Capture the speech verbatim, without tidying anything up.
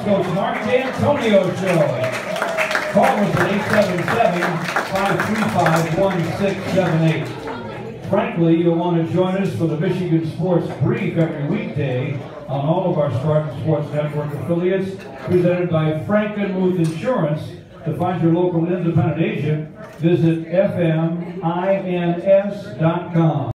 Coach Mark Dantonio Show. Call us at eight seven seven, five three five, one six seven eight. Frankly, you'll want to join us for the Michigan Sports Brief every weekday on all of our Spartan Sports Network affiliates, presented by Frankenmuth.Insurance. To find your local independent agent, visit F M I N S dot com.